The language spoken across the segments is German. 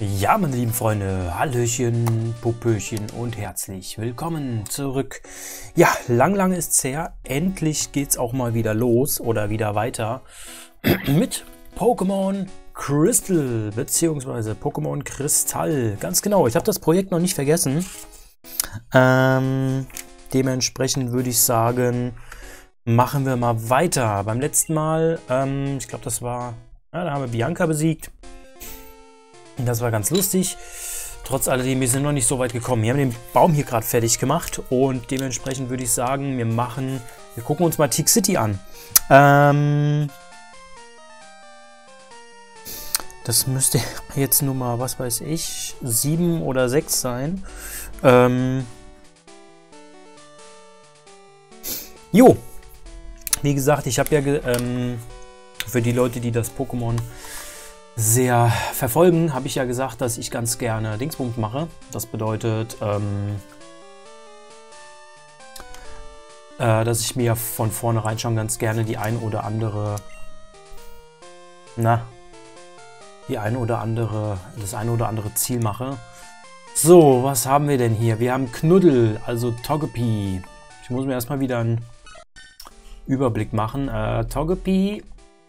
Ja, meine lieben Freunde, Hallöchen, Popöchen und herzlich willkommen zurück. Ja, lang ist's her. Endlich geht's auch mal wieder los oder wieder weiter mit Pokémon Crystal bzw. Pokémon Kristall. Ganz genau, ich habe das Projekt noch nicht vergessen. Dementsprechend würde ich sagen, machen wir mal weiter. Beim letzten Mal, ich glaube, das war, ja, da haben wir Bianca besiegt. Das war ganz lustig. Trotz alledem, wir sind noch nicht so weit gekommen. Wir haben den Baum hier gerade fertig gemacht und dementsprechend würde ich sagen, wir gucken uns mal Teak City an. Das müsste jetzt Nummer, was weiß ich, 7 oder 6 sein. Jo, wie gesagt, ich habe ja für die Leute, die das Pokémon sehr verfolgen, habe ich ja gesagt, dass ich ganz gerne Dingsbums mache. Das bedeutet, dass ich mir von vornherein schon ganz gerne das ein oder andere Ziel mache. So, was haben wir denn hier? Wir haben Knuddel, also Togepi. Ich muss mir erstmal wieder einen Überblick machen. Togepi.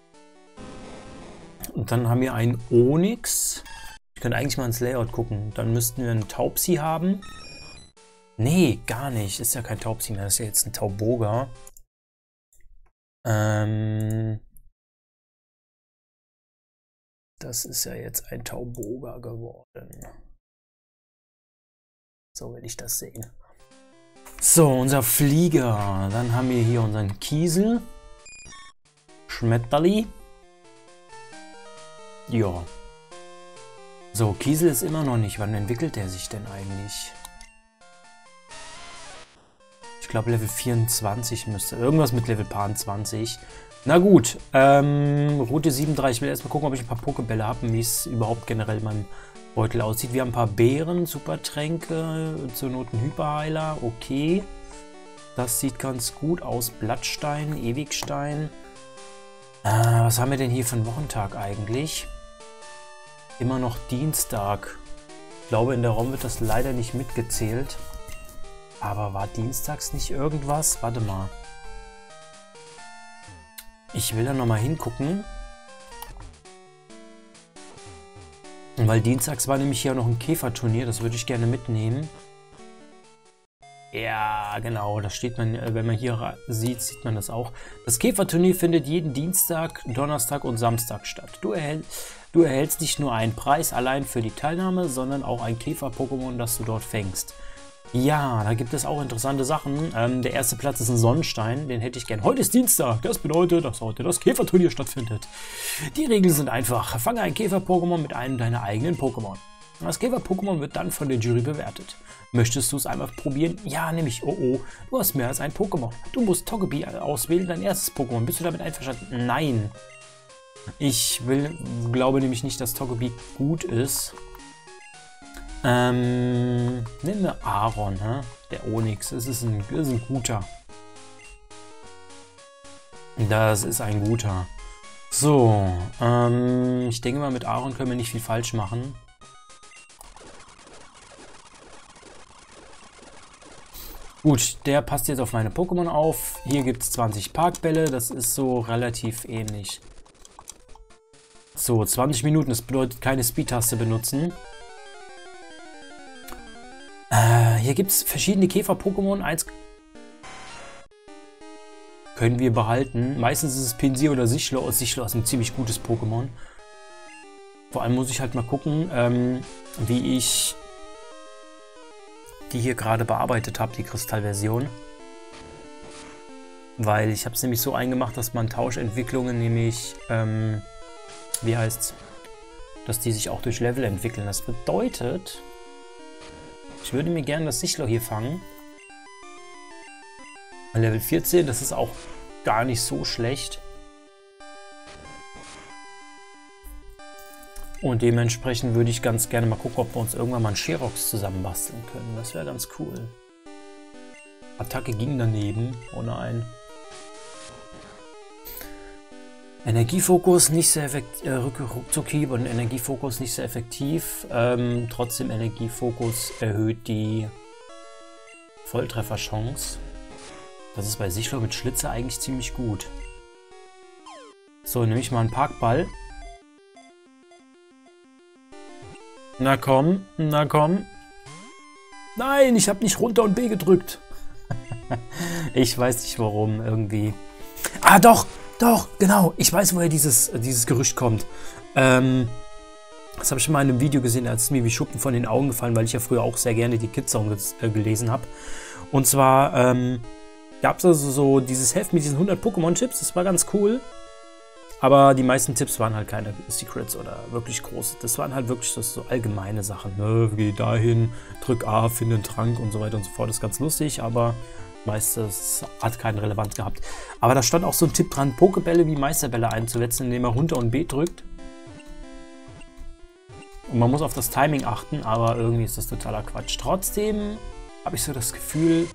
Und dann haben wir einen Onix. Ich könnte eigentlich mal ins Layout gucken. Dann müssten wir einen Taubsi haben. Nee, gar nicht. Ist ja kein Taubsi mehr. Das ist ja jetzt ein Tauboga. Das ist ja jetzt ein Tauboga geworden. So will ich das sehen. So, unser Flieger. Dann haben wir hier unseren Kiesel. Schmetterli. Ja. So, Kiesel ist immer noch nicht. Wann entwickelt der sich denn eigentlich? Ich glaube Level 24 müsste. Irgendwas mit Level 20. Na gut. Route 37. Ich will erstmal gucken, ob ich ein paar Pokebälle habe, wie es überhaupt generell in meinem Beutel aussieht. Wir haben ein paar Beeren, Supertränke, zur Not ein Hyperheiler. Okay. Das sieht ganz gut aus. Blattstein, Ewigstein. Was haben wir denn hier für einen Wochentag eigentlich? Immer noch Dienstag. Ich glaube, in der ROM wird das leider nicht mitgezählt. Aber war dienstags nicht irgendwas? Warte mal. Ich will da nochmal hingucken. Weil dienstags war nämlich hier noch ein Käferturnier. Das würde ich gerne mitnehmen. Ja, genau. Da steht man, wenn man hier sieht, sieht man das auch. Das Käferturnier findet jeden Dienstag, Donnerstag und Samstag statt. Du erhältst nicht nur einen Preis allein für die Teilnahme, sondern auch ein Käfer-Pokémon, das du dort fängst. Ja, da gibt es auch interessante Sachen. Der erste Platz ist ein Sonnenstein, den hätte ich gern. Heute ist Dienstag, das bedeutet, dass heute das Käferturnier stattfindet. Die Regeln sind einfach. Fange ein Käfer-Pokémon mit einem deiner eigenen Pokémon. Das Käfer-Pokémon wird dann von der Jury bewertet. Möchtest du es einmal probieren? Ja, nämlich. Oh oh, du hast mehr als ein Pokémon. Du musst Togepi auswählen, dein erstes Pokémon. Bist du damit einverstanden? Nein. Ich glaube nämlich nicht, dass Togepi gut ist. Nehmen wir Aaron, hä? Der Onix. Das ist ein guter. Das ist ein guter. So, ich denke mal, mit Aaron können wir nicht viel falsch machen. Gut, der passt jetzt auf meine Pokémon auf. Hier gibt es 20 Parkbälle. Das ist so relativ ähnlich. So, 20 Minuten. Das bedeutet keine Speed-Taste benutzen. Hier gibt es verschiedene Käfer-Pokémon. Eins können wir behalten. Meistens ist es Pinsir oder Sichlo. Sichlo ist ein ziemlich gutes Pokémon. Vor allem muss ich halt mal gucken, wie ich die hier gerade bearbeitet habe, die Kristallversion. Weil ich habe es nämlich so eingemacht, dass man Tauschentwicklungen nämlich, wie heißt's, dass die sich auch durch Level entwickeln. Das bedeutet, ich würde mir gerne das Sichlo hier fangen. Level 14, das ist auch gar nicht so schlecht. Und dementsprechend würde ich ganz gerne mal gucken, ob wir uns irgendwann mal einen Sherox zusammenbasteln können. Das wäre ganz cool. Attacke ging daneben. Oh nein. Energiefokus nicht sehr effektiv, Ruckzuckhieb und Energiefokus nicht sehr effektiv. Trotzdem Energiefokus erhöht die Volltrefferchance. Das ist bei Sichlo mit Schlitze eigentlich ziemlich gut. So, nehme ich mal einen Parkball. Na komm, na komm. Nein, ich habe nicht runter und B gedrückt. Ich weiß nicht warum, irgendwie. Ah, doch, genau. Ich weiß, woher dieses Gerücht kommt. Das habe ich mal in einem Video gesehen, als es mir wie Schuppen von den Augen gefallen, weil ich ja früher auch sehr gerne die Kids-Songs gelesen habe. Und zwar gab es also so dieses Heft mit diesen 100 Pokémon-Chips, das war ganz cool. Aber die meisten Tipps waren halt keine Secrets oder wirklich große. Das waren halt wirklich so allgemeine Sachen. Ne? Geh dahin, drück A, finde einen Trank und so weiter und so fort. Das ist ganz lustig, aber meistens hat keinen Relevanz gehabt. Aber da stand auch so ein Tipp dran, Pokebälle wie Meisterbälle einzusetzen, indem er runter und B drückt. Und man muss auf das Timing achten, aber irgendwie ist das totaler Quatsch. Trotzdem habe ich so das Gefühl,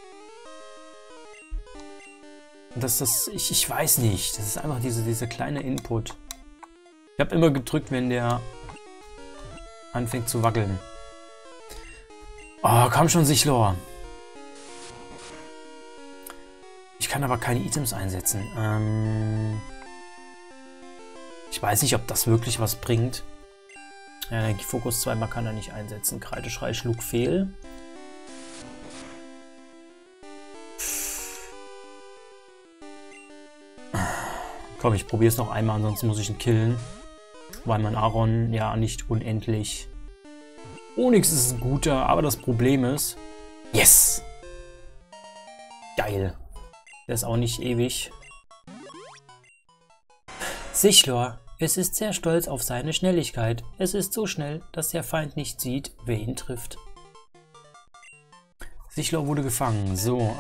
dass das, ich weiß nicht, das ist einfach diese kleine Input. Ich habe immer gedrückt, wenn der anfängt zu wackeln. Oh, komm schon, Sichlor. Ich kann aber keine Items einsetzen. Ich weiß nicht, ob das wirklich was bringt. Ja, Energiefokus 2 kann er nicht einsetzen. Kreideschrei schlug fehl. Komm, ich probiere es noch einmal, ansonsten muss ich ihn killen. Weil mein Aron ja nicht unendlich. Onyx ist ein guter, aber das Problem ist... Yes! Geil. Der ist auch nicht ewig. Sichlor. Es ist sehr stolz auf seine Schnelligkeit. Es ist so schnell, dass der Feind nicht sieht, wer ihn trifft. Sichlor wurde gefangen. So,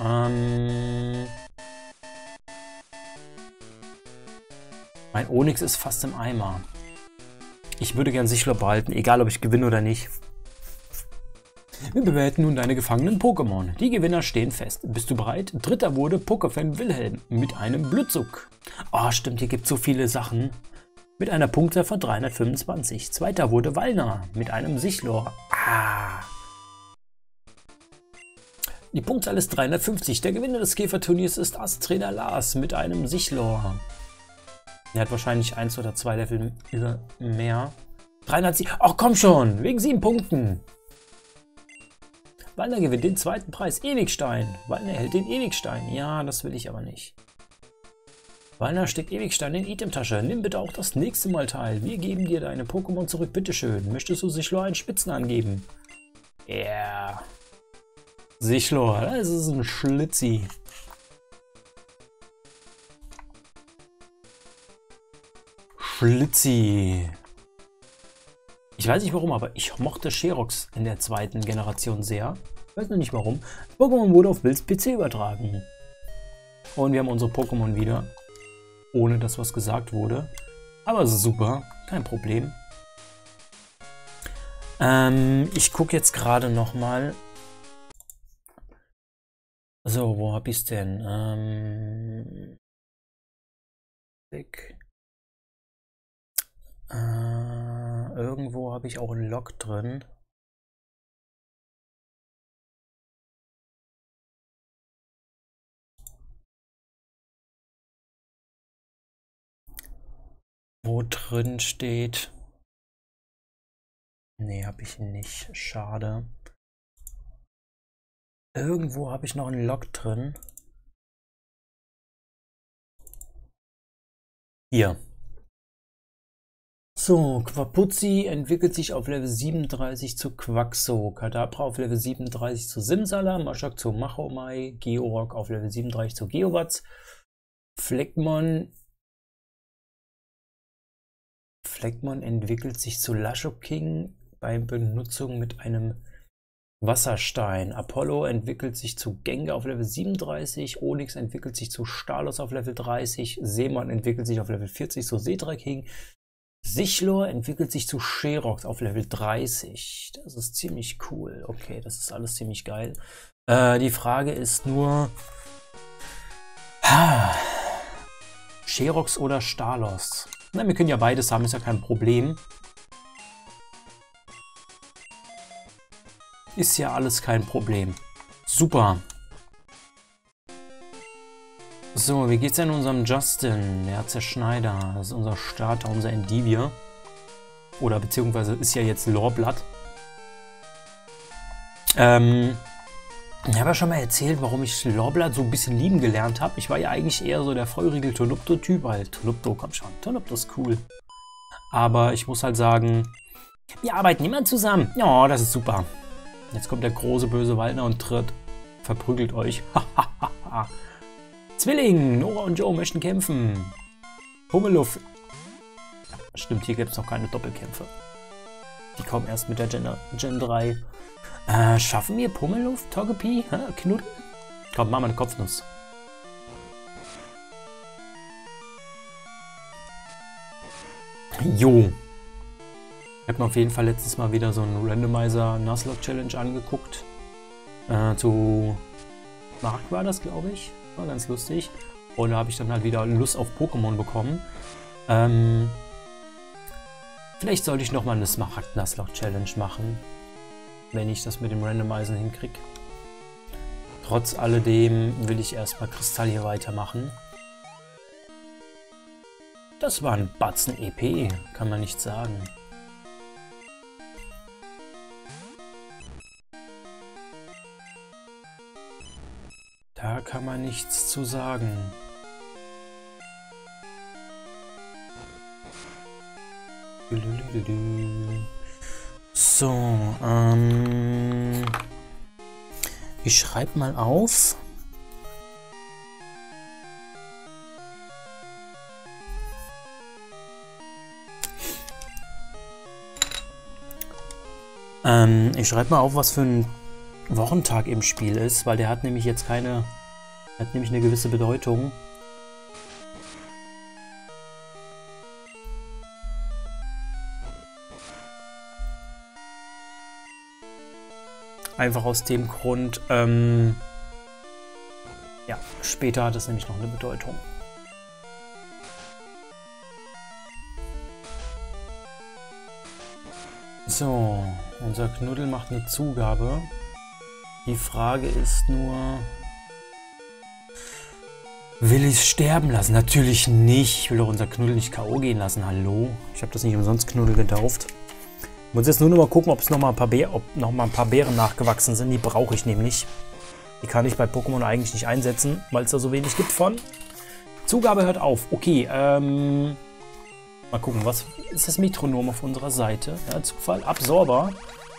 mein Onyx ist fast im Eimer. Ich würde gern Sichlor behalten, egal ob ich gewinne oder nicht. Wir bewerten nun deine gefangenen Pokémon. Die Gewinner stehen fest. Bist du bereit? Dritter wurde Pokéfan Wilhelm mit einem Blutzuck. Oh, stimmt, hier gibt es so viele Sachen. Mit einer Punktzahl von 325. Zweiter wurde Wallner mit einem Sichlor. Ah. Die Punktzahl ist 350. Der Gewinner des Käferturniers ist Ass-Trainer Lars mit einem Sichlor. Er hat wahrscheinlich 1 oder 2 Level über mehr. 300. Ach komm schon, wegen 7 Punkten. Wallner gewinnt den zweiten Preis, Ewigstein. Wallner erhält den Ewigstein. Ja, das will ich aber nicht. Wallner steckt Ewigstein in Itemtasche. Nimm bitte auch das nächste Mal teil. Wir geben dir deine Pokémon zurück, bitteschön. Möchtest du Sichlor einen Spitznamen geben? Ja. Yeah. Sichlor, das ist ein Schlitzi. Schlitzi. Ich weiß nicht warum, aber ich mochte Sherox in der zweiten Generation sehr. Ich weiß noch nicht warum. Pokémon wurde auf Bills PC übertragen. Und wir haben unsere Pokémon wieder. Ohne dass was gesagt wurde. Aber es ist super. Kein Problem. Ich gucke jetzt gerade nochmal. So, wo hab ich's denn? Weg. Irgendwo habe ich auch einen Log drin. Wo drin steht... Nee, habe ich nicht. Schade. Irgendwo habe ich noch einen Log drin. Hier. So, Quapuzzi entwickelt sich auf Level 37 zu Quaxo, Kadabra auf Level 37 zu Simsala, Maschak zu Machomai, Georock auf Level 37 zu Geowatz, Fleckmon entwickelt sich zu Lashoking bei Benutzung mit einem Wasserstein. Apollo entwickelt sich zu Gengar auf Level 37, Onyx entwickelt sich zu Stalos auf Level 30, Seemon entwickelt sich auf Level 40 zu Seedraking, Sichlor entwickelt sich zu Sherox auf Level 30. Das ist ziemlich cool. Okay, das ist alles ziemlich geil. Die Frage ist nur... Sherox oder Stalos? Na, wir können ja beides haben, ist ja kein Problem. Ist ja alles kein Problem. Super. So, wie geht's denn unserem Justin? Der Zerschneider. Das ist unser Starter, unser Endivir. Oder beziehungsweise ist ja jetzt Lorblatt. Ich habe ja schon mal erzählt, warum ich Lorblatt so ein bisschen lieben gelernt habe. Ich war ja eigentlich eher so der feurige Tonupto-Typ, weil Tonupto, komm schon, Tonupto ist cool. Aber ich muss halt sagen, wir arbeiten immer zusammen. Ja, das ist super. Jetzt kommt der große böse Waldner und verprügelt euch. Zwilling, Nora und Joe möchten kämpfen. Pummeluff. Stimmt, hier gibt es noch keine Doppelkämpfe. Die kommen erst mit der Gen 3. Schaffen wir Pummeluff, Togepi, Knuddel? Komm, mach mal eine Kopfnuss. Jo. Ich habe mir auf jeden Fall letztes Mal wieder so einen Randomizer Nuzlocke Challenge angeguckt. Zu Mark war das, glaube ich. War ganz lustig. Und da habe ich dann halt wieder Lust auf Pokémon bekommen. Vielleicht sollte ich nochmal eine Smaragd Nuzlocke Challenge machen. Wenn ich das mit dem Randomizen hinkriege. Trotz alledem will ich erstmal Kristall hier weitermachen. Das war ein Batzen EP, kann man nicht sagen. Da kann man nichts zu sagen. So, ich schreibe mal auf. Ich schreibe mal auf, was für ein Wochentag im Spiel ist, weil der hat nämlich jetzt keine, hat nämlich eine gewisse Bedeutung. Einfach aus dem Grund, ja, später hat es nämlich noch eine Bedeutung. So, unser Knuddel macht eine Zugabe. Die Frage ist nur, will ich es sterben lassen? Natürlich nicht. Ich will doch unser Knuddel nicht K.O. gehen lassen. Hallo? Ich habe das nicht umsonst Knuddel getauft. Ich muss jetzt nur noch mal gucken, ob es noch mal ein paar Beeren nachgewachsen sind. Die brauche ich nämlich. Die kann ich bei Pokémon eigentlich nicht einsetzen, weil es da so wenig gibt von. Zugabe hört auf. Okay, mal gucken, was ist das Metronom auf unserer Seite? Ja, Zufall. Absorber.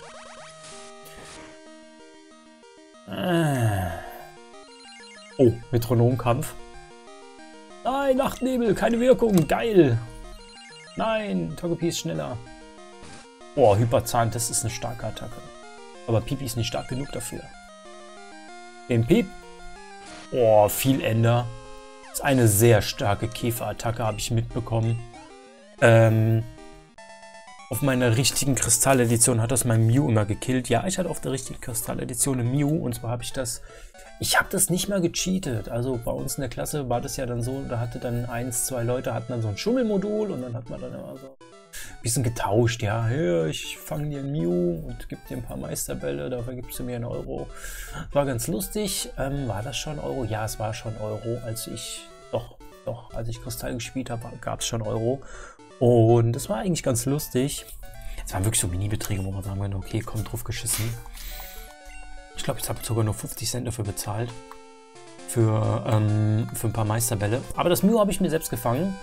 Oh, Metronomkampf. Nein, Nachtnebel, keine Wirkung. Geil. Nein, Togepi ist schneller. Oh, Hyperzahn, das ist eine starke Attacke. Aber Pipi ist nicht stark genug dafür. Den Piep. Oh, viel Ender. Das ist eine sehr starke Käferattacke, habe ich mitbekommen. Auf meiner richtigen Kristalledition hat das mein Mew immer gekillt. Ja, ich hatte auf der richtigen Kristalledition eine Mew. Und zwar habe ich das... Ich habe das nicht mal gecheatet. Also bei uns in der Klasse war das ja dann so, da hatte dann 1, 2 Leute hatten dann so ein Schummelmodul und dann hat man dann immer so ein bisschen getauscht. Ja, hey, ich fange dir ein Mew und gebe dir ein paar Meisterbälle, dafür gibst du mir einen Euro. War ganz lustig. War das schon Euro? Ja, es war schon Euro. Als ich Kristall gespielt habe, gab es schon Euro. Und das war eigentlich ganz lustig. Es waren wirklich so Mini-Beträge, wo man sagen kann, okay, komm, drauf geschissen. Ich glaube, ich habe sogar nur 50 Cent dafür bezahlt. Für ein paar Meisterbälle. Aber das Mew habe ich mir selbst gefangen.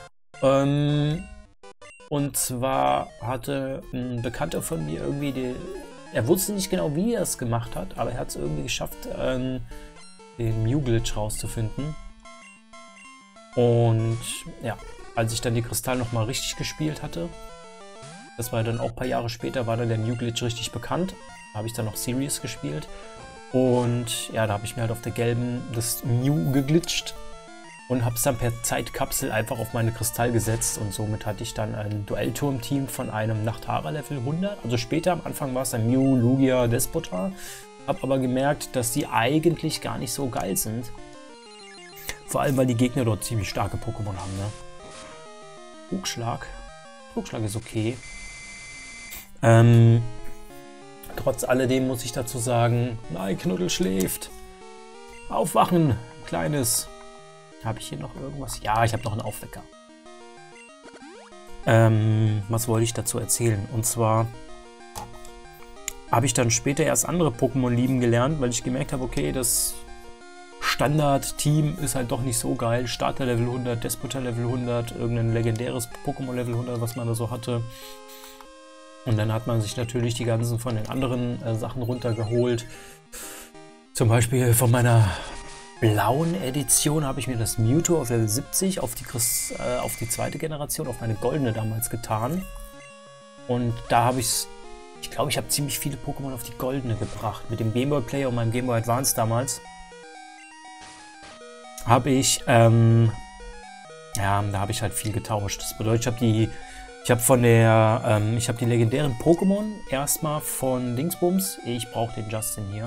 Und zwar hatte ein Bekannter von mir irgendwie er wusste nicht genau, wie er es gemacht hat, aber er hat es irgendwie geschafft, den Mew-Glitch rauszufinden. Und ja, als ich dann die Kristall nochmal richtig gespielt hatte, das war dann auch ein paar Jahre später, war dann der Mew-Glitch richtig bekannt. Da habe ich dann noch Series gespielt. Und ja, da habe ich mir halt auf der gelben das Mew geglitscht und habe es dann per Zeitkapsel einfach auf meine Kristall gesetzt. Und somit hatte ich dann ein Duellturm-Team von einem Nachtara Level 100. Also später, am Anfang war es dann Mew, Lugia, Despota. Habe aber gemerkt, dass die eigentlich gar nicht so geil sind. Vor allem, weil die Gegner dort ziemlich starke Pokémon haben, ne? Trugschlag. Trugschlag ist okay. Trotz alledem muss ich dazu sagen, nein, Knuddel schläft. Aufwachen, Kleines. Habe ich hier noch irgendwas? Ja, ich habe noch einen Aufwecker. Was wollte ich dazu erzählen? Und zwar habe ich dann später erst andere Pokémon lieben gelernt, weil ich gemerkt habe, okay, das Standard-Team ist halt doch nicht so geil. Starter Level 100, Despota Level 100, irgendein legendäres Pokémon Level 100, was man da so hatte. Und dann hat man sich natürlich die ganzen von den anderen Sachen runtergeholt. Zum Beispiel von meiner blauen Edition habe ich mir das Mewtwo auf Level 70 auf die zweite Generation, auf meine goldene damals getan. Und da habe ich glaube, ich habe ziemlich viele Pokémon auf die goldene gebracht. Mit dem Game Boy Player und meinem Game Boy Advance damals habe ich, ja, da habe ich halt viel getauscht. Das bedeutet, ich habe die legendären Pokémon erstmal von Dingsbums. Ich brauche den Justin hier.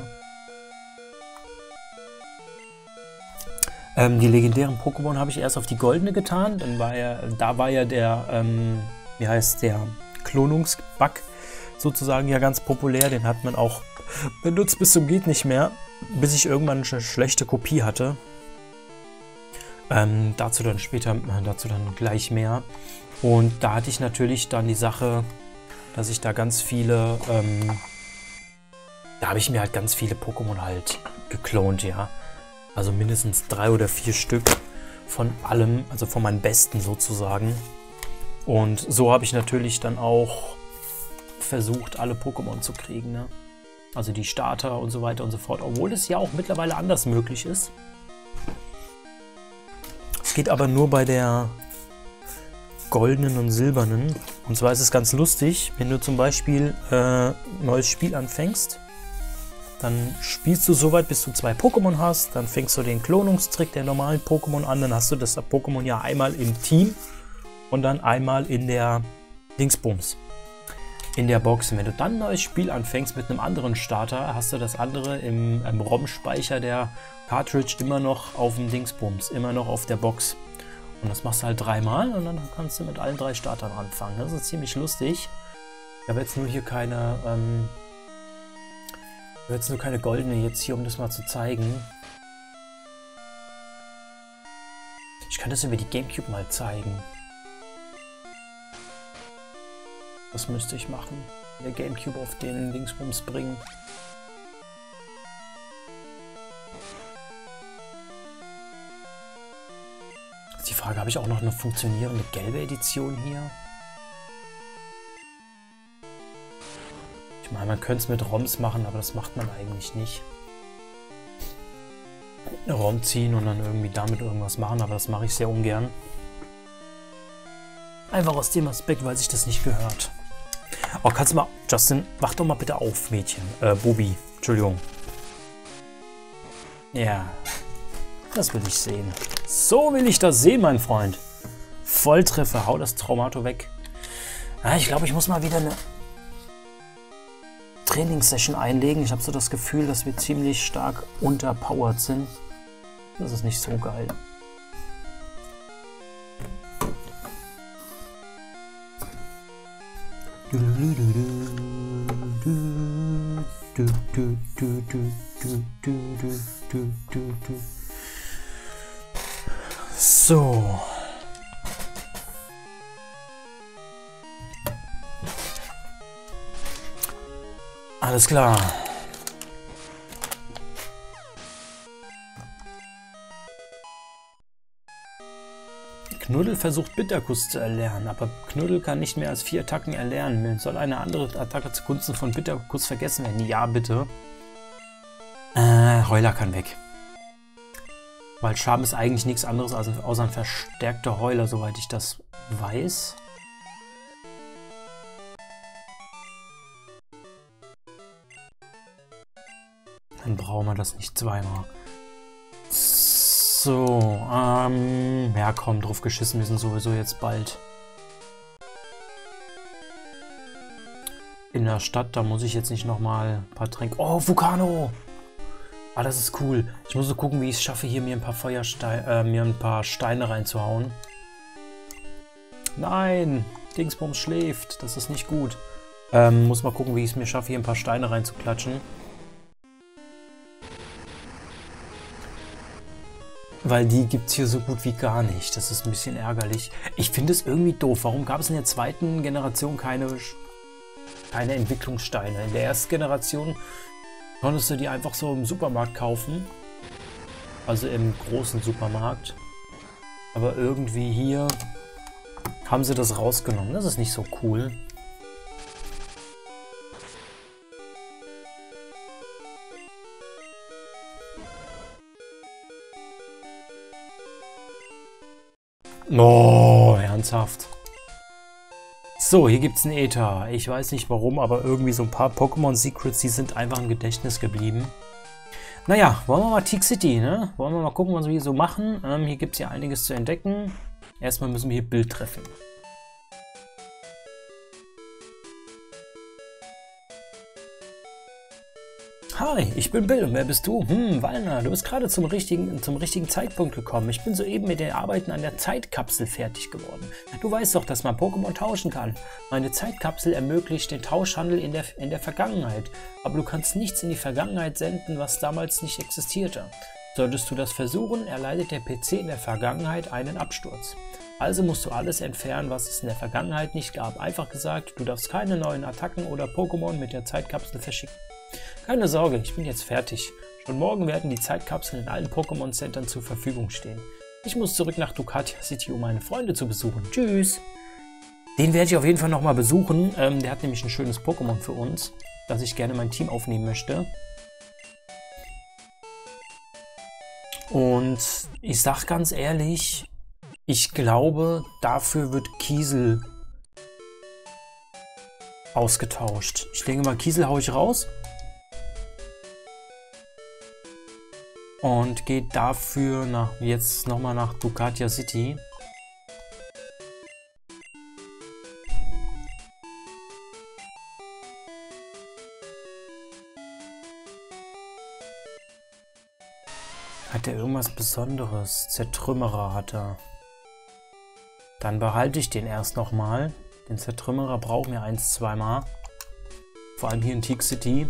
Die legendären Pokémon habe ich erst auf die goldene getan. Dann war ja der, wie heißt der, Klonungsbug sozusagen ja ganz populär. Den hat man auch benutzt bis zum geht nicht mehr, bis ich irgendwann eine schlechte Kopie hatte. Dazu dann gleich mehr. Und da hatte ich natürlich dann die Sache, dass ich da ganz viele, da habe ich mir halt ganz viele Pokémon halt geklont, ja. Also mindestens 3 oder 4 Stück von allem, also von meinen besten sozusagen. Und so habe ich natürlich dann auch versucht, alle Pokémon zu kriegen, ne? Also die Starter und so weiter und so fort, obwohl es ja auch mittlerweile anders möglich ist. Es geht aber nur bei der goldenen und silbernen. Und zwar ist es ganz lustig, wenn du zum Beispiel ein neues Spiel anfängst, dann spielst du so weit, bis du 2 Pokémon hast, dann fängst du den Klonungstrick der normalen Pokémon an, dann hast du das Pokémon ja einmal im Team und dann einmal in der Dingsbums, in der Box. Und wenn du dann ein neues Spiel anfängst mit einem anderen Starter, hast du das andere im ROM-Speicher der Cartridge immer noch auf dem Dingsbums, immer noch auf der Box. Und das machst du halt 3-mal und dann kannst du mit allen 3 Startern anfangen. Das ist ziemlich lustig. Ich habe jetzt nur hier keine, keine goldene jetzt hier, um das mal zu zeigen. Ich kann das über die Gamecube mal zeigen. Das müsste ich machen. Der Gamecube auf den Dingsbums bringen. Ist die Frage, habe ich auch noch eine funktionierende gelbe Edition hier? Ich meine, man könnte es mit ROMs machen, aber das macht man eigentlich nicht. Eine ROM ziehen und dann irgendwie damit irgendwas machen, aber das mache ich sehr ungern. Einfach aus dem Aspekt, weil sich das nicht gehört. Oh, kannst du mal, Justin, wach doch mal bitte auf, Mädchen. Bubi, Entschuldigung. Ja, das will ich sehen. So will ich das sehen, mein Freund. Volltreffer, hau das Traumato weg. Ja, ich glaube, ich muss mal wieder eine Trainingssession einlegen. Ich habe so das Gefühl, dass wir ziemlich stark unterpowered sind. Das ist nicht so geil. So. Alles klar. Knuddel versucht Bitterkuss zu erlernen, aber Knuddel kann nicht mehr als 4 Attacken erlernen. Soll eine andere Attacke zugunsten von Bitterkuss vergessen werden? Ja, bitte. Heuler kann weg. Weil Charme ist eigentlich nichts anderes als außer ein verstärkter Heuler, soweit ich das weiß. Dann brauchen wir das nicht zweimal. So, ja komm, drauf geschissen, wir sind sowieso jetzt bald in der Stadt, da muss ich jetzt nicht nochmal ein paar Tränke... Oh, Vulcano! Ah, das ist cool. Ich muss so gucken, wie ich es schaffe, hier mir ein paar Steine reinzuhauen. Nein, Dingsbums schläft. Das ist nicht gut. Muss mal gucken, wie ich es mir schaffe, hier ein paar Steine reinzuklatschen. Weil die gibt es hier so gut wie gar nicht. Das ist ein bisschen ärgerlich. Ich finde es irgendwie doof. Warum gab es in der zweiten Generation keine Entwicklungssteine? In der ersten Generation konntest du die einfach so im Supermarkt kaufen. Also im großen Supermarkt. Aber irgendwie hier haben sie das rausgenommen. Das ist nicht so cool. Oh, ernsthaft. So, hier gibt es einen Äther. Ich weiß nicht warum, aber irgendwie so ein paar Pokémon-Secrets, die sind einfach im Gedächtnis geblieben. Naja, wollen wir mal Teak City, ne? Wollen wir mal gucken, was wir hier so machen. Hier gibt es ja einiges zu entdecken. Erstmal müssen wir hier Bild treffen. Hi, ich bin Bill und wer bist du? Wallner, du bist gerade zum richtigen Zeitpunkt gekommen. Ich bin soeben mit den Arbeiten an der Zeitkapsel fertig geworden. Du weißt doch, dass man Pokémon tauschen kann. Meine Zeitkapsel ermöglicht den Tauschhandel in der Vergangenheit. Aber du kannst nichts in die Vergangenheit senden, was damals nicht existierte. Solltest du das versuchen, erleidet der PC in der Vergangenheit einen Absturz. Also musst du alles entfernen, was es in der Vergangenheit nicht gab. Einfach gesagt, du darfst keine neuen Attacken oder Pokémon mit der Zeitkapsel verschicken. Keine Sorge, ich bin jetzt fertig. Schon morgen werden die Zeitkapseln in allen Pokémon-Centern zur Verfügung stehen. Ich muss zurück nach Ducatia City, um meine Freunde zu besuchen. Tschüss! Den werde ich auf jeden Fall nochmal besuchen. Der hat nämlich ein schönes Pokémon für uns, das ich gerne in mein Team aufnehmen möchte. Und ich sag ganz ehrlich, ich glaube, dafür wird Kiesel ausgetauscht. Ich denke mal, Kiesel haue ich raus. Und geht dafür jetzt nochmal nach Ducatia City. Hat er irgendwas Besonderes? Zertrümmerer hat er. Dann behalte ich den erst nochmal. Den Zertrümmerer brauchen wir 1-2 Mal. Vor allem hier in Teak City.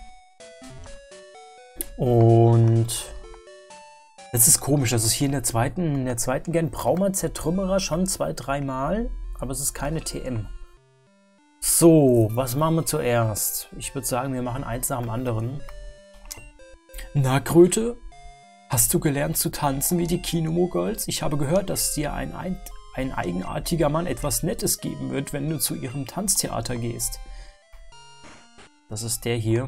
Und es ist komisch, das ist hier in der zweiten Gen braucht man Zertrümmerer schon 2-3 Mal, aber es ist keine TM. So, was machen wir zuerst? Ich würde sagen, wir machen eins nach dem anderen. Na, Kröte? Hast du gelernt zu tanzen wie die Kinomogirls? Ich habe gehört, dass dir ein eigenartiger Mann etwas Nettes geben wird, wenn du zu ihrem Tanztheater gehst. Das ist der hier.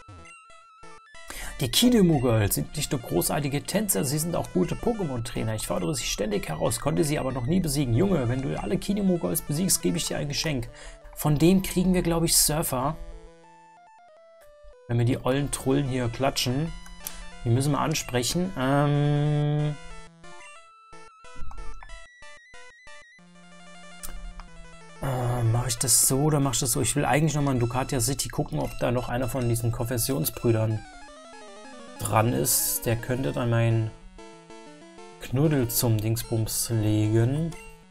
Die Kinemogirls sind nicht nur großartige Tänzer, sie sind auch gute Pokémon-Trainer. Ich fordere sie ständig heraus, konnte sie aber noch nie besiegen. Junge, wenn du alle Kinemogirls besiegst, gebe ich dir ein Geschenk. Von dem kriegen wir, glaube ich, Surfer. Wenn wir die ollen Trullen hier klatschen. Die müssen wir ansprechen. Mache ich das so oder mache ich das so? Ich will eigentlich nochmal in Ducatia City gucken, ob da noch einer von diesen Konversionsbrüdern dran ist. Der könnte dann meinen Knuddel zum Dingsbums legen.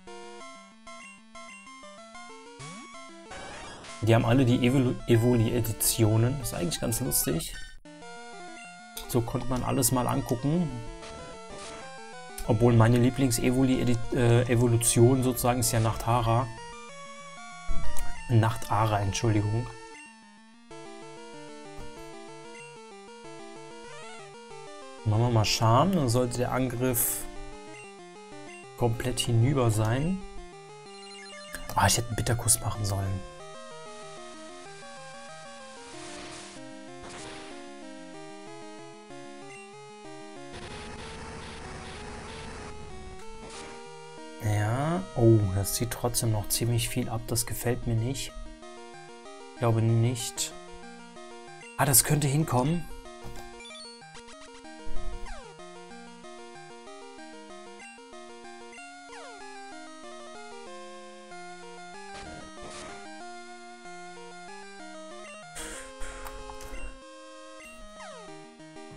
Die haben alle die Evoli-Editionen. Das ist eigentlich ganz lustig. So konnte man alles mal angucken. Obwohl meine Lieblings-Evolution sozusagen ist ja Nachtara. Nachtara, Entschuldigung. Machen wir mal Charme, dann sollte der Angriff komplett hinüber sein. Ah, ich hätte einen Bitterkuss machen sollen. Ja, oh, das zieht trotzdem noch ziemlich viel ab, das gefällt mir nicht. Ich glaube nicht. Ah, das könnte hinkommen.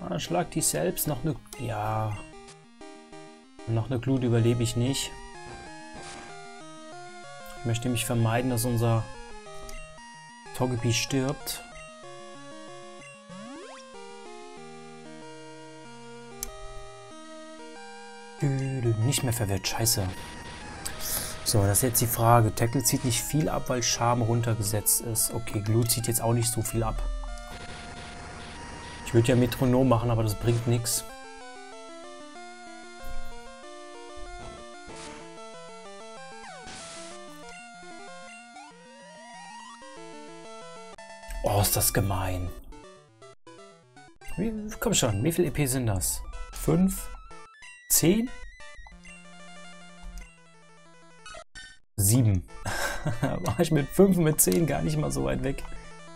Schlag dich selbst. Noch eine... Ja. Noch eine Glut überlebe ich nicht. Ich möchte nämlich vermeiden, dass unser Togepi stirbt. Nicht mehr verwirrt, scheiße. So, das ist jetzt die Frage. Tackle zieht nicht viel ab, weil Charme runtergesetzt ist. Okay, Glut zieht jetzt auch nicht so viel ab. Ich würde ja Metronom machen, aber das bringt nichts. Oh, ist das gemein. Komm schon, wie viel EP sind das? 5? 10? 7. War ich mit 5 und mit 10 gar nicht mal so weit weg.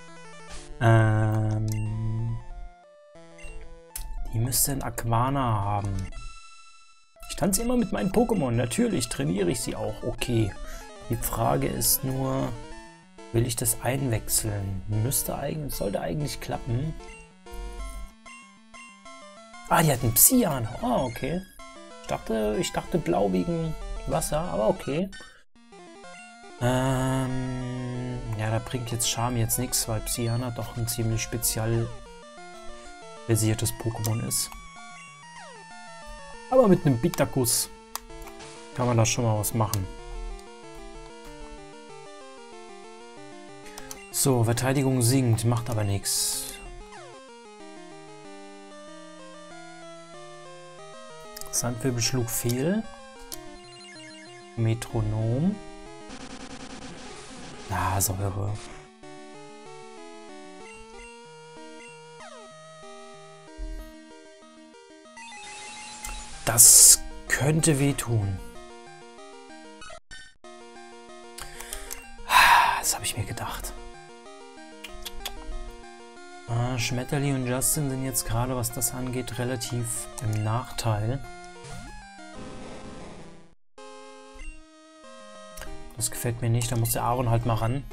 Die müsste ein Aquana haben. Ich tanze immer mit meinen Pokémon. Natürlich trainiere ich sie auch. Okay. Die Frage ist nur, will ich das einwechseln? Sollte eigentlich klappen. Ah, die hat einen Psyana. Oh, okay. Ich dachte blau wegen Wasser, aber okay. Ja, da bringt jetzt Charme jetzt nichts, weil Psyana doch ein ziemlich spezial versiertes Pokémon ist. Aber mit einem Bitakus kann man da schon mal was machen. So, Verteidigung sinkt, macht aber nichts. Sandwirbel schlug fehl. Metronom. Ah, Säure. Das könnte wehtun. Das habe ich mir gedacht. Schmetterling und Justin sind jetzt gerade, was das angeht, relativ im Nachteil. Das gefällt mir nicht, da muss der Aaron halt mal ran.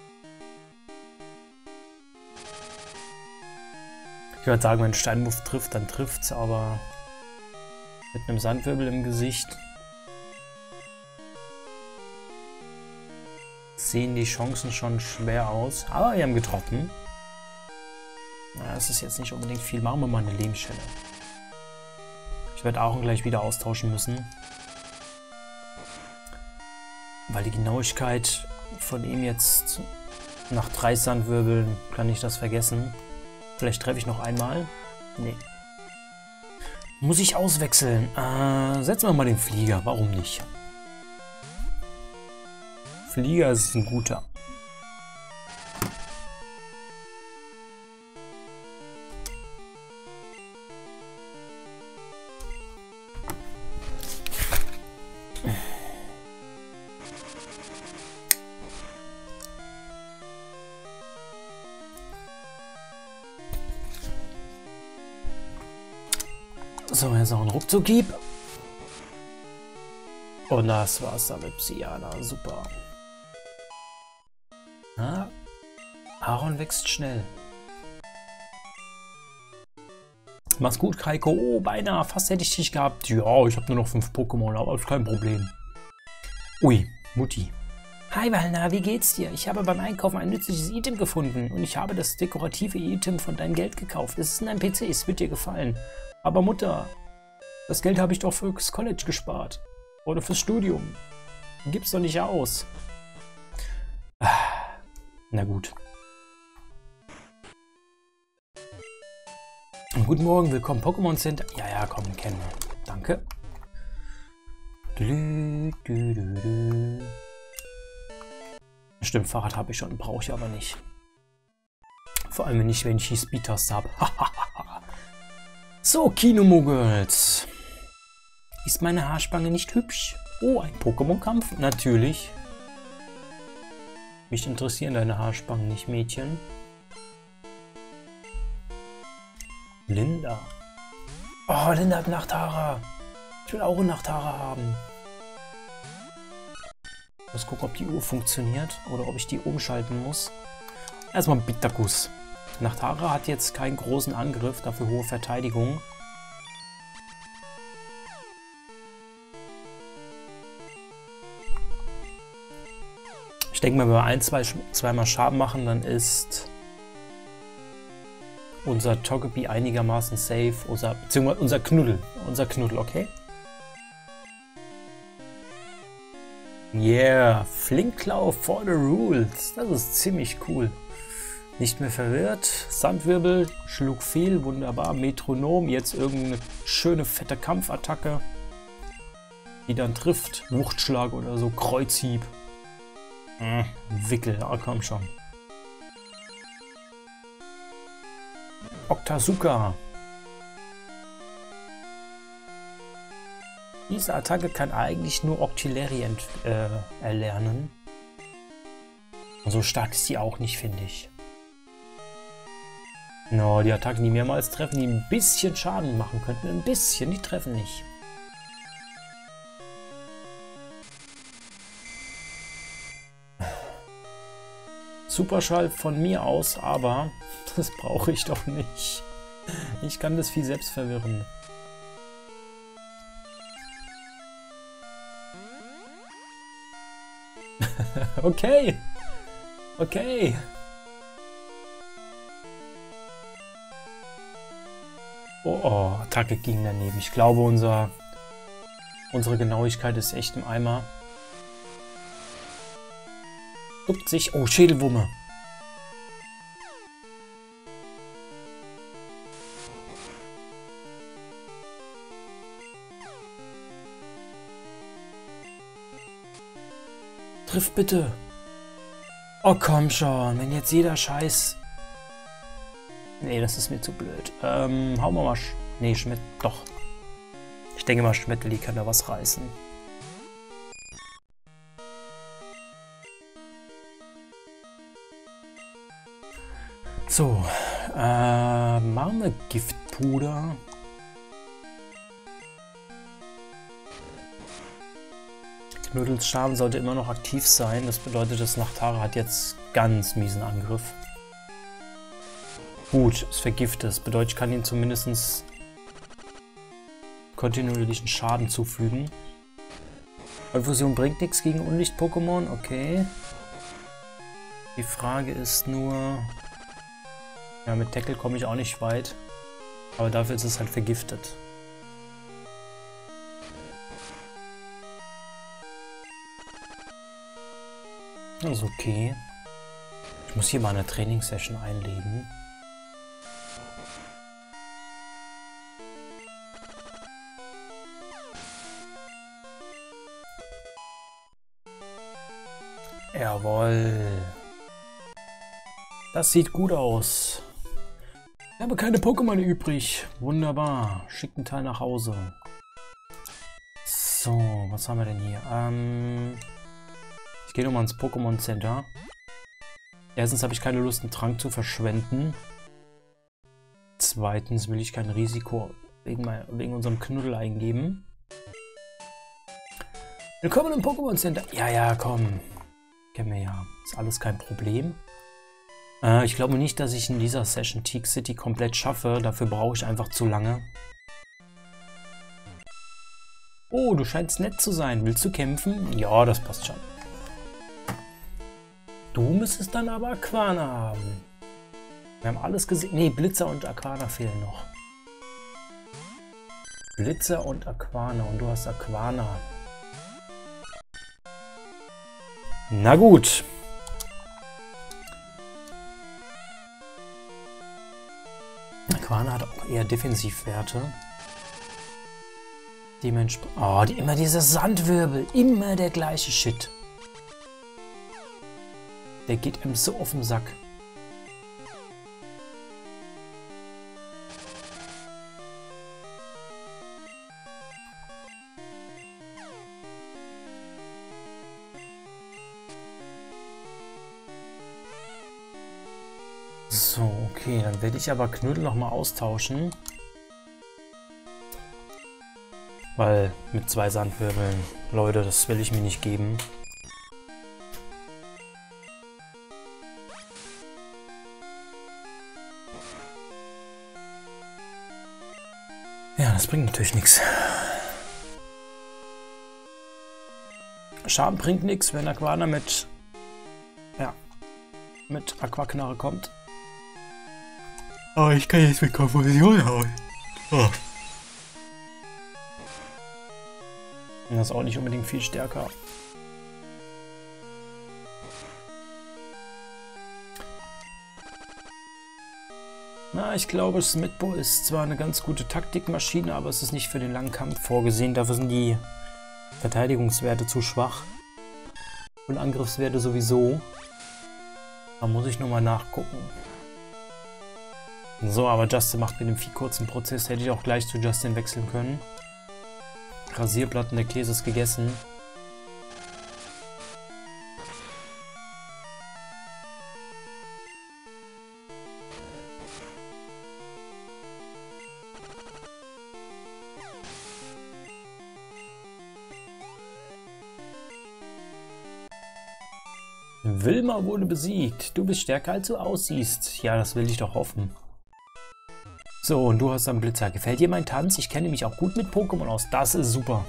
Ich würde sagen, wenn ein Steinwurf trifft, dann trifft's, aber mit einem Sandwirbel im Gesicht sehen die Chancen schon schwer aus. Aber wir haben getroffen. Na, das ist jetzt nicht unbedingt viel. Machen wir mal eine Lehmschelle. Ich werde Aaron gleich wieder austauschen müssen. Weil die Genauigkeit von ihm jetzt nach 3 Sandwirbeln kann ich das vergessen. Vielleicht treffe ich noch einmal. Nee. Muss ich auswechseln. Setzen wir mal den Flieger. Warum nicht? Flieger ist ein guter. So, jetzt noch ein Ruckzuck-Hieb. Und das war's dann mit Psyana. Super. Na, Aaron wächst schnell. Mach's gut, Kaiko. Oh, beinahe. Fast hätte ich dich gehabt. Ja, ich habe nur noch 5 Pokémon, aber ist kein Problem. Ui, Mutti. Hi, Valna, wie geht's dir? Ich habe beim Einkaufen ein nützliches Item gefunden und ich habe das dekorative Item von deinem Geld gekauft. Es ist in deinem PC, es wird dir gefallen. Aber Mutter, das Geld habe ich doch fürs College gespart. Oder fürs Studium. Gib's doch nicht aus. Na gut. Guten Morgen, willkommen Pokémon Center. Ja, komm, kennen wir. Danke. Stimmt, Fahrrad habe ich schon, brauche ich aber nicht. Vor allem nicht, wenn ich die Speed-Taste habe. So, Kinomuggels. Ist meine Haarspange nicht hübsch? Oh, ein Pokémon-Kampf? Natürlich. Mich interessieren deine Haarspangen nicht, Mädchen. Linda. Oh, Linda hat Nachthaare. Ich will auch eine Nachthaare haben. Ich muss gucken, ob die Uhr funktioniert oder ob ich die umschalten muss. Erstmal ein Bitakus. Nachtara hat jetzt keinen großen Angriff, dafür hohe Verteidigung. Ich denke mal, wenn wir zweimal Schaden machen, dann ist unser Togepi einigermaßen safe, beziehungsweise unser Knuddel, okay? Yeah, Flinkklaue for the rules, das ist ziemlich cool. Nicht mehr verwirrt, Sandwirbel, schlug fehl, wunderbar, Metronom, jetzt irgendeine schöne fette Kampfattacke, die dann trifft, Wuchtschlag oder so, Kreuzhieb. Wickel, ah, komm schon. Octazooka. Diese Attacke kann eigentlich nur Octillery erlernen. Und so stark ist sie auch nicht, finde ich. No, die Attacken, die mehrmals treffen, die ein bisschen Schaden machen könnten. Ein bisschen, die treffen nicht. Superschall von mir aus, aber das brauche ich doch nicht. Ich kann das Vieh selbst verwirren. Okay. Okay. Oh, Attacke ging daneben. Ich glaube, unsere Genauigkeit ist echt im Eimer. Duckt sich. Oh, Schädelwumme. Triff bitte. Oh, komm schon. Wenn jetzt jeder Scheiß... Nee, das ist mir zu blöd. Hauen wir mal... Nee, doch. Ich denke mal, Schmetterli kann da was reißen. So. Machen wir Giftpuder. Knuddels Charme sollte immer noch aktiv sein. Das bedeutet, das Nachtara hat jetzt ganz miesen Angriff. Gut, es vergiftet. Das bedeutet, ich kann ihm zumindest kontinuierlichen Schaden zufügen. Infusion bringt nichts gegen Unlicht-Pokémon. Okay. Die Frage ist nur... Ja, mit Tackle komme ich auch nicht weit. Aber dafür ist es halt vergiftet. Das ist okay. Ich muss hier mal eine Trainingssession einlegen. Jawohl. Das sieht gut aus. Ich habe keine Pokémon übrig. Wunderbar. Schickt einen Teil nach Hause. So, was haben wir denn hier? Ich gehe nochmal ins Pokémon Center. Erstens habe ich keine Lust, einen Trank zu verschwenden. Zweitens will ich kein Risiko wegen unserem Knuddel eingeben. Willkommen im Pokémon Center. Ja, ja, komm. Kennen wir ja. Ist alles kein Problem. Ich glaube nicht, dass ich in dieser Session Teak City komplett schaffe. Dafür brauche ich einfach zu lange. Oh, du scheinst nett zu sein. Willst du kämpfen? Ja, das passt schon. Du müsstest dann aber Aquana haben. Wir haben alles gesehen. Nee, Blitzer und Aquana fehlen noch. Blitzer und Aquana. Und du hast Aquana. Na gut. Aquana hat auch eher Defensivwerte. Dementsprechend... Oh, immer diese Sandwirbel. Immer der gleiche Shit. Der geht ihm so auf den Sack. So, okay, dann werde ich aber Knuddel noch mal austauschen. Weil mit 2 Sandwirbeln, Leute, das will ich mir nicht geben. Ja, das bringt natürlich nichts. Schaden bringt nichts, wenn Aquana mit Aquaknarre kommt. Aber ich kann jetzt mit Konfusion hauen. Oh. Und das ist auch nicht unbedingt viel stärker. Na, ich glaube, Smithbo ist zwar eine ganz gute Taktikmaschine, aber es ist nicht für den langen Kampf vorgesehen. Dafür sind die Verteidigungswerte zu schwach. Und Angriffswerte sowieso. Da muss ich nur mal nachgucken. So, aber Justin macht mit dem Vieh kurzen Prozess. Hätte ich auch gleich zu Justin wechseln können. Rasierplatten, der Käse ist gegessen. Wilma wurde besiegt. Du bist stärker, als du aussiehst. Ja, das will ich doch hoffen. So, und du hast einen Blitzer. Gefällt dir mein Tanz? Ich kenne mich auch gut mit Pokémon aus. Das ist super.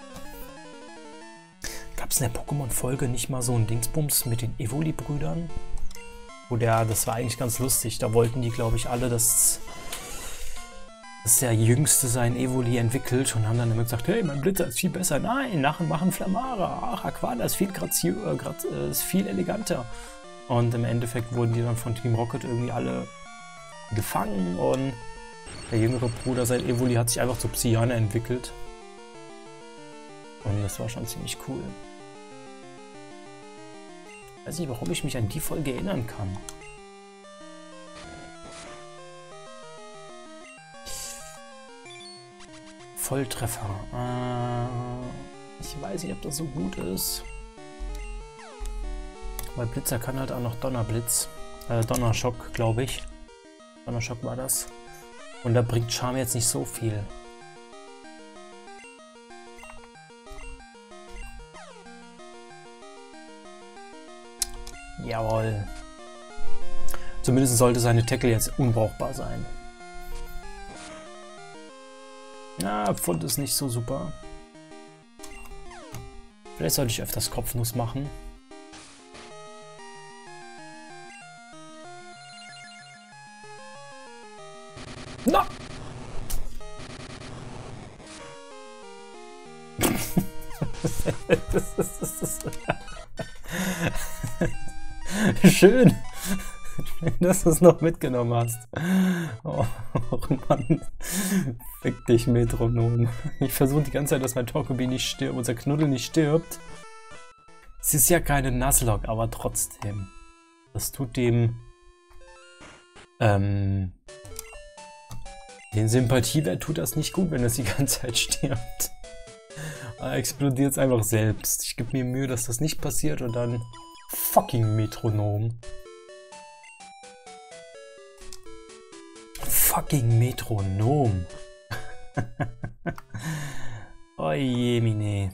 Gab es in der Pokémon-Folge nicht mal so ein Dingsbums mit den Evoli-Brüdern? Oder das war eigentlich ganz lustig. Da wollten die, glaube ich, alle, dass der Jüngste sein Evoli entwickelt und haben dann immer gesagt, hey, mein Blitzer ist viel besser. Nein, Nachen machen Flamara. Ach, Aquana ist ist viel eleganter. Und im Endeffekt wurden die dann von Team Rocket irgendwie alle gefangen und der jüngere Bruder, sein Evoli, hat sich einfach zu Psyana entwickelt. Und das war schon ziemlich cool. Ich weiß nicht, warum ich mich an die Folge erinnern kann. Volltreffer. Ich weiß nicht, ob das so gut ist. Weil Blitzer kann halt auch noch Donnerblitz. Donnerschock, glaube ich. Donnerschock war das. Und da bringt Charme jetzt nicht so viel. Jawohl. Zumindest sollte seine Tackle jetzt unbrauchbar sein. Na, Pfund ist nicht so super. Vielleicht sollte ich öfters Kopfnuss machen. Na! Schön, dass du es noch mitgenommen hast. Oh Mann, fick dich, Metronom. Ich versuche die ganze Zeit, dass mein Togepi nicht stirbt, unser Knuddel nicht stirbt. Es ist ja keine Nuzlocke, aber trotzdem. Das tut dem den Sympathiewert tut das nicht gut, wenn es die ganze Zeit stirbt. Er explodiert es einfach selbst. Ich gebe mir Mühe, dass das nicht passiert und dann fucking Metronom. Fucking Metronom. Oje, mine.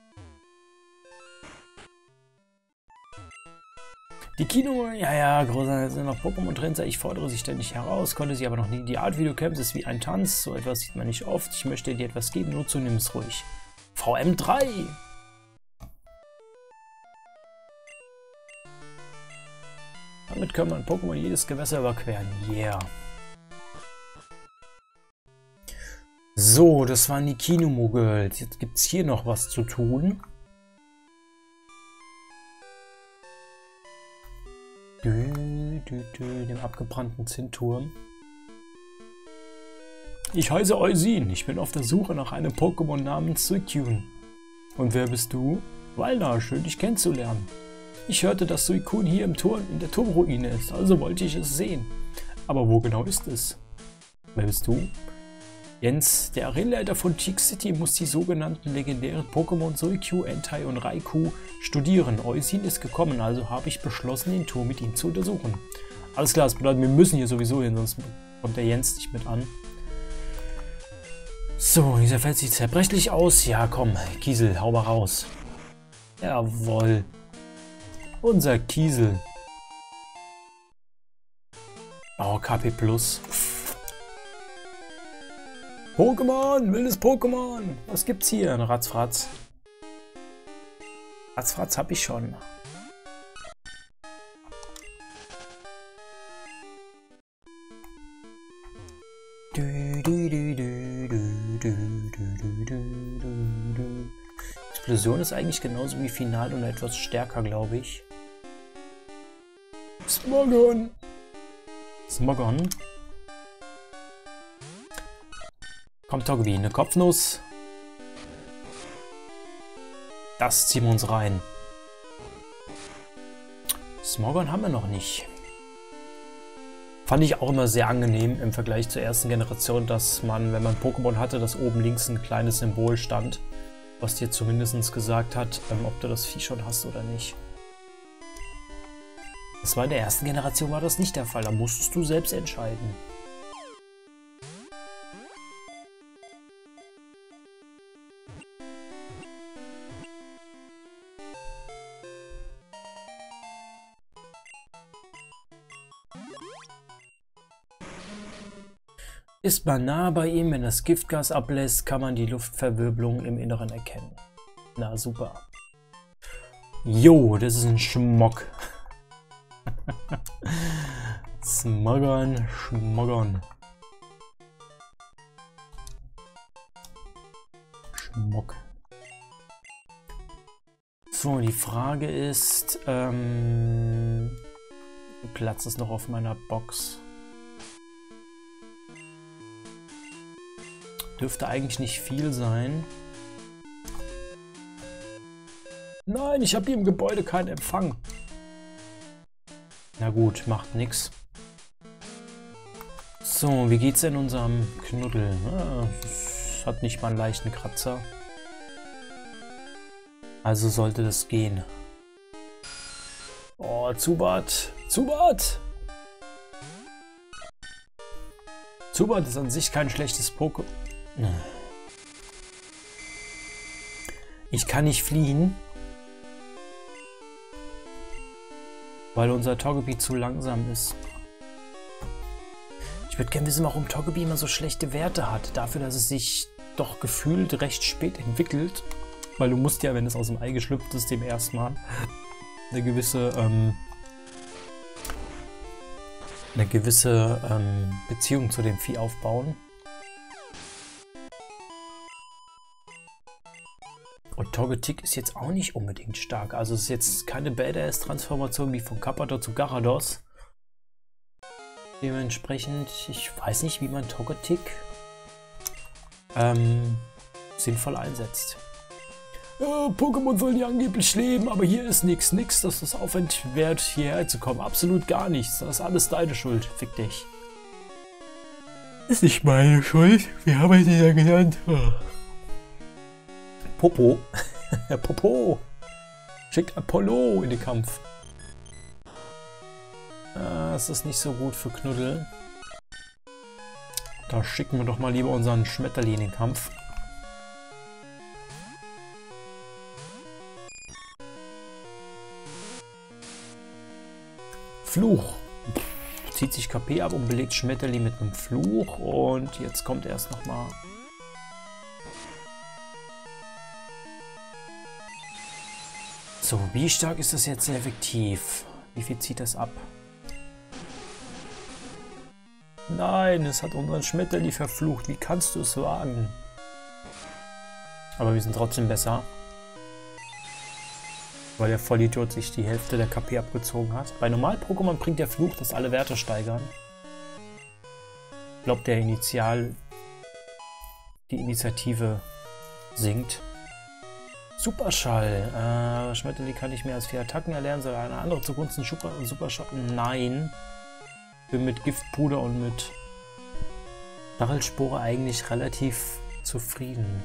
Die Kino, ja, großer sind noch Pokémon-Trainer. Ich fordere sie ständig heraus, konnte sie aber noch nie. Die Art, wie du kämpfst, ist wie ein Tanz. So etwas sieht man nicht oft. Ich möchte dir etwas geben, nur zu nimm es ruhig. VM3! Damit kann man Pokémon jedes Gewässer überqueren. Yeah. So, das waren die Kinomogels. Jetzt gibt es hier noch was zu tun. Dem abgebrannten Zinnturm. Ich heiße Eusin. Ich bin auf der Suche nach einem Pokémon namens Suicune. Und wer bist du? Walda, schön dich kennenzulernen. Ich hörte, dass Suicune hier im Turm in der Turmruine ist, also wollte ich es sehen. Aber wo genau ist es? Wer bist du? Jens, der Arenaleiter von Teak City, muss die sogenannten legendären Pokémon Suicune, Entei und Raikou studieren. Eusin ist gekommen, also habe ich beschlossen, den Turm mit ihm zu untersuchen. Alles klar, das bedeutet, wir müssen hier sowieso hin, sonst kommt der Jens nicht mit an. So, dieser Feld sieht zerbrechlich aus. Ja, komm, Kiesel, hau mal raus. Jawohl. Unser Kiesel. Oh, KP Plus. Pokémon, wildes Pokémon. Was gibt's hier? Ein Ratzfratz. Ratzfratz hab ich schon. Explosion ist eigentlich genauso wie Final und etwas stärker, glaube ich. Smogon. Smogon. Kommt Togepi, eine Kopfnuss. Das ziehen wir uns rein. Smogon haben wir noch nicht. Fand ich auch immer sehr angenehm im Vergleich zur ersten Generation, dass man, wenn man Pokémon hatte, dass oben links ein kleines Symbol stand, was dir zumindest gesagt hat, ob du das Vieh schon hast oder nicht. Das war in der ersten Generation war das nicht der Fall, da musstest du selbst entscheiden. Ist man nah bei ihm, wenn das Giftgas ablässt, kann man die Luftverwirbelung im Inneren erkennen. Na super. Jo, das ist ein Schmock. Smogon, Schmogon. Schmock. So, die Frage ist, Platz ist noch auf meiner Box. Dürfte eigentlich nicht viel sein. Nein, ich habe hier im Gebäude keinen Empfang. Na gut, macht nix. So, wie geht's denn unserem Knuddel? Es hat nicht mal einen leichten Kratzer. Also sollte das gehen. Oh, Zubat! Zubat! Zubat ist an sich kein schlechtes Pokémon. Ich kann nicht fliehen, weil unser Togepi zu langsam ist. Ich würde gerne wissen, warum Togepi immer so schlechte Werte hat. Dafür, dass es sich doch gefühlt recht spät entwickelt. Weil du musst ja, wenn es aus dem Ei geschlüpft ist, dem ersten Mal eine gewisse Beziehung zu dem Vieh aufbauen. Und Togetic ist jetzt auch nicht unbedingt stark. Also es ist jetzt keine Badass-Transformation wie von Carpador zu Gyarados. Dementsprechend, ich weiß nicht, wie man Togetic sinnvoll einsetzt. Ja, Pokémon sollen ja angeblich leben, aber hier ist nichts, dass es Aufwand wert, hierher zu kommen. Absolut gar nichts. Das ist alles deine Schuld. Fick dich. Ist nicht meine Schuld. Wie haben wir die da genannt? Popo. Popo. Schickt Apollo in den Kampf. Das ist nicht so gut für Knuddel. Da schicken wir doch mal lieber unseren Schmetterling in den Kampf. Fluch. Zieht sich KP ab und belegt Schmetterling mit einem Fluch. Und jetzt kommt erst nochmal... So, wie stark ist das jetzt effektiv? Wie viel zieht das ab? Nein, es hat unseren Schmetterling verflucht. Wie kannst du es wagen? Aber wir sind trotzdem besser. Weil der Vollidiot sich die Hälfte der KP abgezogen hat. Bei Normal-Pokémon bringt der Fluch, dass alle Werte steigern. Ich glaube, die Initiative sinkt. Superschall. Schmetterling kann nicht mehr als 4 Attacken erlernen, soll eine andere zugunsten Superschall. Nein. Bin mit Giftpuder und mit Stachelspore eigentlich relativ zufrieden.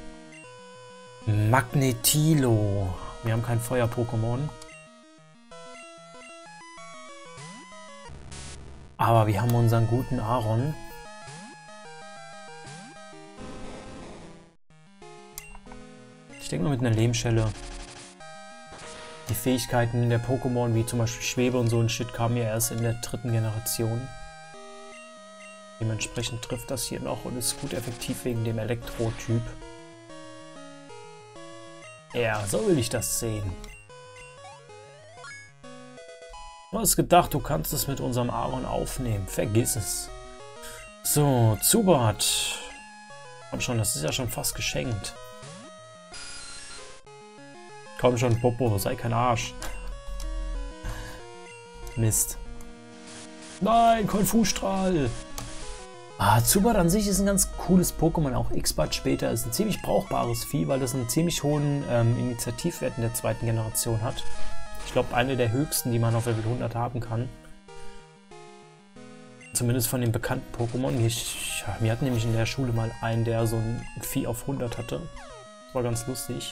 Magnetilo. Wir haben kein Feuer-Pokémon. Aber wir haben unseren guten Aaron. Ich denke mal mit einer Lehmschelle. Die Fähigkeiten der Pokémon, wie zum Beispiel Schwebe und so ein Shit, kamen ja erst in der 3. Generation. Dementsprechend trifft das hier noch und ist gut effektiv wegen dem Elektro-Typ. Ja, so will ich das sehen. Du hast gedacht, du kannst es mit unserem Aaron aufnehmen. Vergiss es. So, Zubat. Komm schon, das ist ja schon fast geschenkt. Komm schon, Popo, sei kein Arsch. Mist. Nein, Konfusstrahl. Zubat an sich ist ein ganz cooles Pokémon, auch X-Bud später ist ein ziemlich brauchbares Vieh, weil das einen ziemlich hohen Initiativwert in der zweiten Generation hat. Ich glaube, eine der höchsten, die man auf Level 100 haben kann. Zumindest von den bekannten Pokémon. Wir hatten nämlich in der Schule mal einen, der so ein Vieh auf 100 hatte. Das war ganz lustig.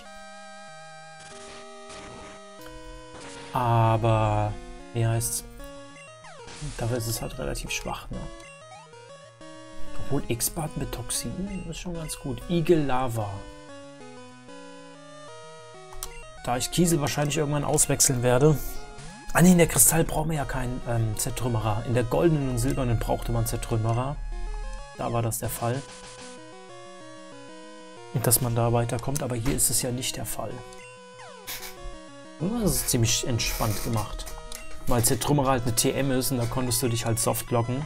Aber, wie heißt's? Dafür ist es halt relativ schwach, ne? Obwohl X-Bud mit Toxin ist schon ganz gut. Igel-Lava. Da ich Kiesel wahrscheinlich irgendwann auswechseln werde. Ah ne, in der Kristall brauchen wir ja keinen Zertrümmerer. In der goldenen und silbernen brauchte man Zertrümmerer. Da war das der Fall. Und dass man da weiterkommt, aber hier ist es ja nicht der Fall. Das ist ziemlich entspannt gemacht. Weil Zertrümmerer halt eine TM ist und da konntest du dich halt soft locken.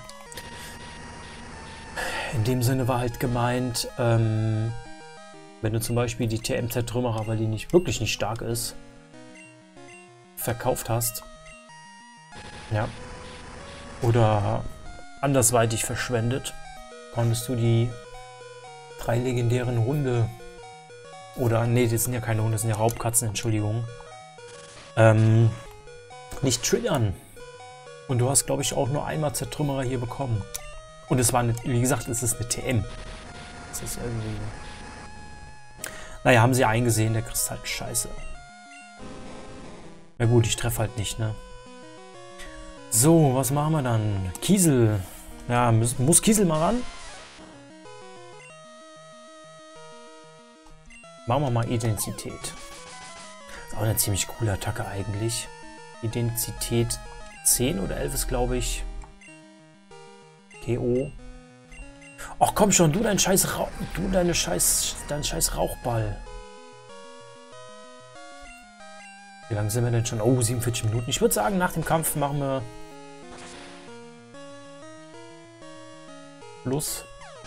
In dem Sinne war halt gemeint, wenn du zum Beispiel die TM Zertrümmerer, weil die wirklich nicht stark ist, verkauft hast, ja, oder andersweitig verschwendet, konntest du die 3 legendären Hunde, oder, nee, das sind ja keine Hunde, das sind ja Raubkatzen, Entschuldigung, nicht triggern. Und du hast, glaube ich, auch nur einmal Zertrümmerer hier bekommen. Und es war, wie gesagt, es ist eine TM. Das ist irgendwie... Naja, haben sie eingesehen, der Kristall ist scheiße. Na gut, ich treffe halt nicht, ne? So, was machen wir dann? Kiesel. Ja, muss Kiesel mal ran? Machen wir mal Identität. Ist auch eine ziemlich coole Attacke eigentlich. Identität 10 oder 11 ist, glaube ich... GO. Ach komm schon, du dein scheiß dein scheiß Rauchball. Wie lange sind wir denn schon? Oh, 47 Minuten. Ich würde sagen, nach dem Kampf machen wir Schluss.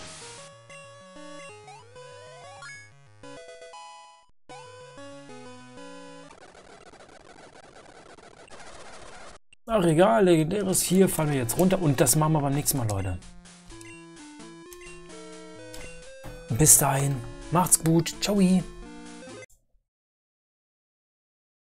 Ach egal, legendäres hier fallen wir jetzt runter und das machen wir beim nächsten Mal, Leute. Bis dahin, macht's gut, ciao.